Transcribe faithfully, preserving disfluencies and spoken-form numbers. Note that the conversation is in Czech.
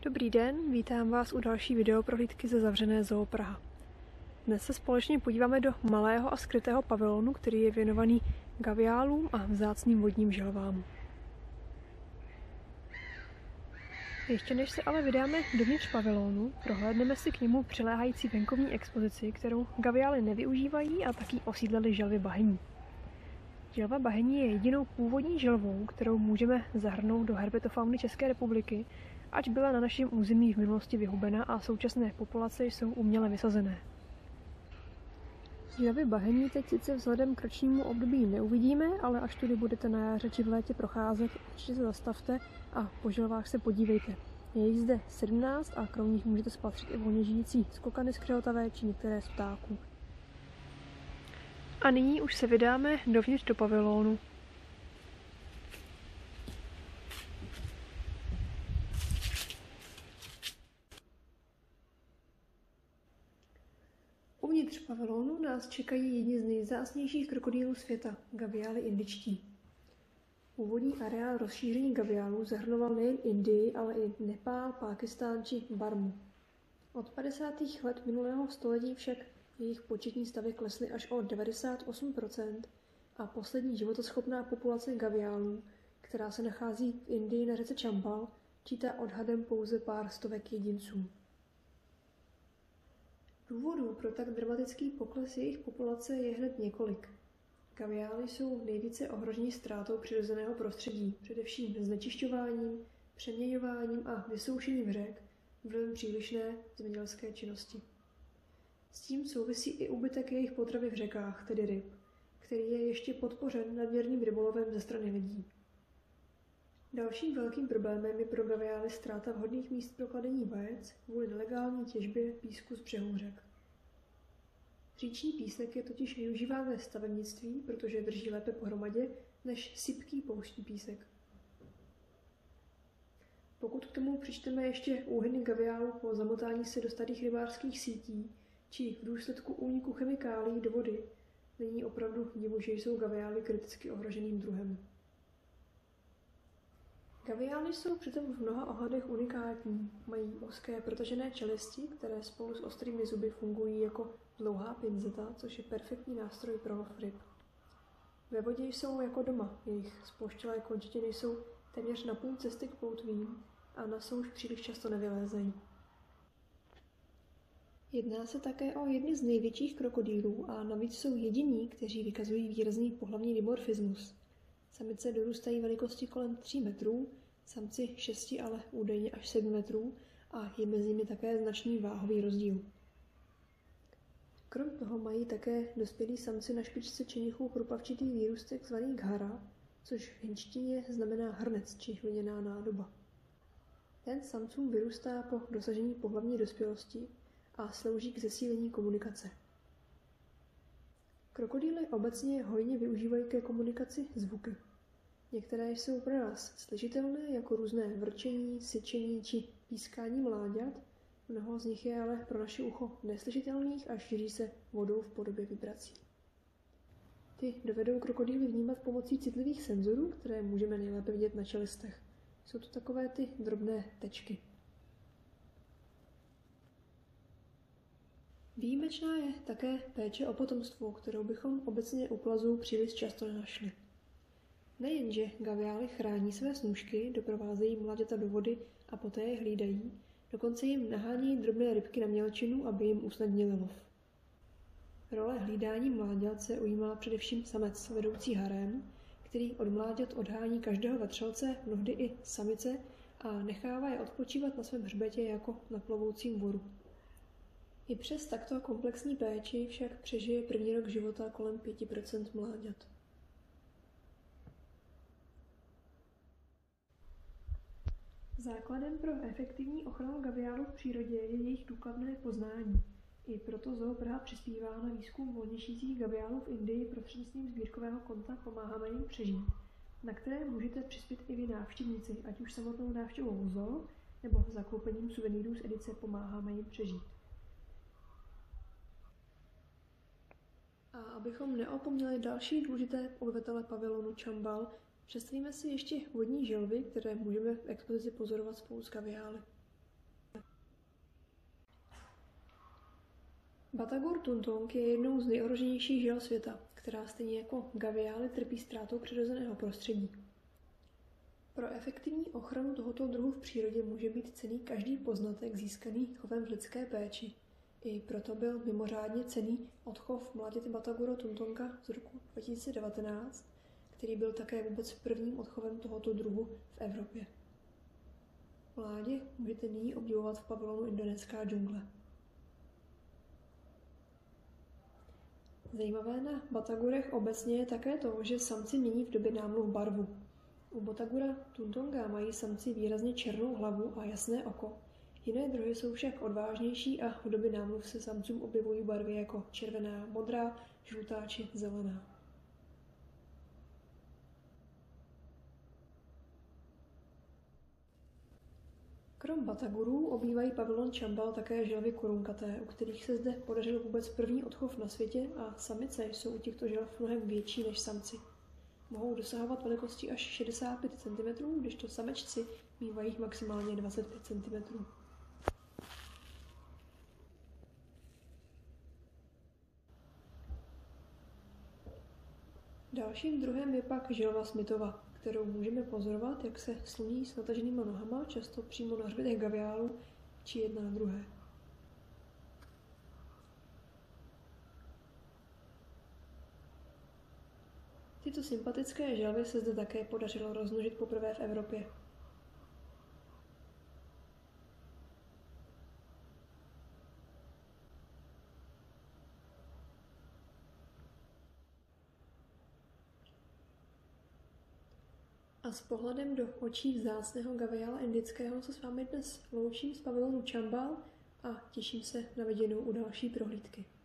Dobrý den, vítám vás u další videoprohlídky ze zavřené Zoo Praha. Dnes se společně podíváme do malého a skrytého pavilonu, který je věnovaný gaviálům a vzácným vodním želvám. Ještě než se ale vydáme dovnitř pavilonu, prohlédneme si k němu přiléhající venkovní expozici, kterou gaviály nevyužívají a taky osídlily želvy bahenní. Želva bahenní je jedinou původní želvou, kterou můžeme zahrnout do herpetofauny České republiky, ač byla na našem území v minulosti vyhubena a současné populace jsou uměle vysazené. Želvy bahenní teď sice vzhledem k ročnímu období neuvidíme, ale až tudy budete na jaře či v létě procházet, určitě se zastavte a po želvách se podívejte. Je jich zde sedmnáct a krom nich můžete spatřit i volně žijící skokany skřelotavé či některé z ptáků. A nyní už se vydáme dovnitř do pavilonu. Uvnitř pavilonu nás čekají jedni z nejvzácnějších krokodýlů světa, gaviály indičtí. Původní areál rozšíření gaviálů zahrnoval nejen Indii, ale i Nepál, Pákistán či Barmu. Od padesátých let minulého století však jejich početní stavy klesly až o devadesát osm procent a poslední životoschopná populace gaviálů, která se nachází v Indii na řece Chambal, čítá odhadem pouze pár stovek jedinců. Důvodů pro tak dramatický pokles jejich populace je hned několik. Gaviály jsou nejvíce ohroženi ztrátou přirozeného prostředí, především znečišťováním, přeměňováním a vysoušením řek vlivem přílišné zemědělské činnosti. S tím souvisí i úbytek jejich potravy v řekách, tedy ryb, který je ještě podpořen nadměrným rybolovem ze strany lidí. Dalším velkým problémem je pro gaviály ztráta vhodných míst pro kladení vajec kvůli nelegální těžbě písku z břehů řek. Říční písek je totiž využíván ve stavebnictví, protože drží lépe pohromadě než sypký pouštní písek. Pokud k tomu přičteme ještě úhyny gaviálů po zamotání se do starých rybářských sítí či v důsledku úniku chemikálií do vody, není opravdu divu, že jsou gaviály kriticky ohroženým druhem. Gaviály jsou přitom v mnoha ohledech unikátní. Mají úzké protažené čelisti, které spolu s ostrými zuby fungují jako dlouhá pinzeta, což je perfektní nástroj pro lov ryb. Ve vodě jsou jako doma, jejich sploštělé končetiny jsou téměř na půl cesty k ploutvím a na souš příliš často nevylézají. Jedná se také o jedny z největších krokodýlů a navíc jsou jediní, kteří vykazují výrazný pohlavní dimorfismus. Samice dorůstají velikosti kolem tří metrů, samci šesti, ale údajně až sedm metrů a je mezi nimi také značný váhový rozdíl. Krom toho mají také dospělí samci na špičce čenichů chrupavčitý výrůstek zvaný ghara, což v hindštině znamená hrnec či hliněná nádoba. Ten samcům vyrůstá po dosažení pohlavní dospělosti a slouží k zesílení komunikace. Krokodýly obecně hojně využívají ke komunikaci zvuky. Některé jsou pro nás slyšitelné jako různé vrčení, syčení či pískání mláďat, mnoho z nich je ale pro naše ucho neslyšitelných a šíří se vodou v podobě vibrací. Ty dovedou krokodýly vnímat pomocí citlivých senzorů, které můžeme nejlépe vidět na čelistech. Jsou to takové ty drobné tečky. Výjimečná je také péče o potomstvo, kterou bychom obecně u plazů příliš často nenašli. Nejenže gaviály chrání své snůšky, doprovázejí mláďata do vody a poté je hlídají, dokonce jim nahánějí drobné rybky na mělčinu, aby jim usnadnili lov. Role hlídání mláďat se ujímá především samec vedoucí harém, který od mláďat odhání každého vetřelce, mnohdy i samice, a nechává je odpočívat na svém hřbetě jako na plovoucím voru. I přes takto komplexní péči však přežije první rok života kolem pět procent mláďat. Základem pro efektivní ochranu gaviálů v přírodě je jejich důkladné poznání. I proto Zoo Praha přispívá na výzkum volně žijících gaviálů v Indii prostřednictvím sbírkového konta Pomáháme jim přežít, na které můžete přispět i vy návštěvníci, ať už samotnou návštěvou zoo, nebo zakoupením suvenýrů z edice Pomáháme jim přežít. A abychom neopomněli další důležité obyvatele pavilonu Chambal, představíme si ještě vodní želvy, které můžeme v expozici pozorovat spolu s gaviály. Batagur tuntong je jednou z nejohroženějších žel světa, která stejně jako gaviály trpí ztrátou přirozeného prostředí. Pro efektivní ochranu tohoto druhu v přírodě může být cenný každý poznatek získaný chovem v lidské péči. I proto byl mimořádně cenný odchov mláďat Batagura tuntonga z roku dva tisíce devatenáct, který byl také vůbec prvním odchovem tohoto druhu v Evropě. Mládě můžete nyní obdivovat v pavilonu Indonéská džungle. Zajímavé na batagurech obecně je také to, že samci mění v době námluv barvu. U Batagura tuntonga mají samci výrazně černou hlavu a jasné oko. Jiné druhy jsou však odvážnější a v době námluv se samcům objevují barvy jako červená, modrá, žlutá či zelená. Krom batagurů obývají pavilon Chambal také želvy korunkaté, u kterých se zde podařil vůbec první odchov na světě a samice jsou u těchto želv mnohem větší než samci. Mohou dosahovat velikosti až šedesát pět centimetrů, kdežto samečci mívají maximálně dvacet pět centimetrů. Dalším druhem je pak želva Smithova, kterou můžeme pozorovat, jak se sluní s nataženýma nohama, často přímo na hřbetech gaviálů, či jedna na druhé. Tyto sympatické želvy se zde také podařilo rozmnožit poprvé v Evropě. A s pohledem do očí vzácného gaviála indického se s vámi dnes loučím z pavilonu Chambal a těším se na viděnou u další prohlídky.